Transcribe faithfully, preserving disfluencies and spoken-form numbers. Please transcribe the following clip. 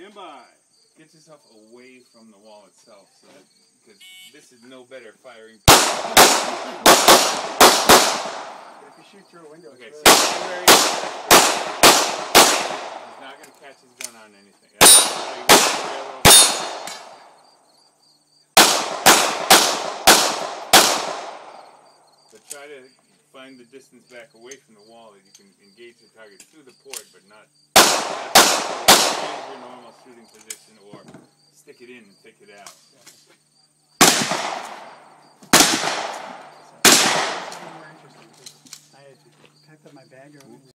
Stand by. Get yourself away from the wall itself, so that because this is no better firing. If you shoot through a window, Okay, it's so really he's not going to catch his gun on anything. That's how you work your way over. But try to find the distance back away from the wall that you can engage the target through the port, but not change your normal shooting position or stick it in and take it out. more interesting. I had to type up my bag.